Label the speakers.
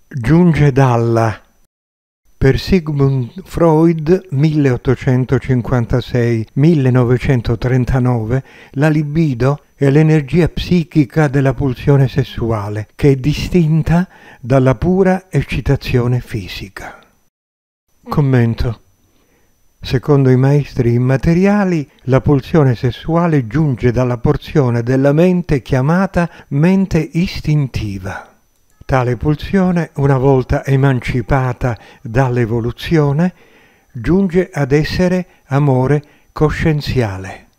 Speaker 1: Giunge dalla. Per Sigmund Freud, 1856-1939, la libido è l'energia psichica della pulsione sessuale, che è distinta dalla pura eccitazione fisica. Commento. Secondo i maestri immateriali, la pulsione sessuale giunge dalla porzione della mente chiamata mente istintiva. Tale pulsione, una volta emancipata dall'evoluzione, giunge ad essere amore coscienziale.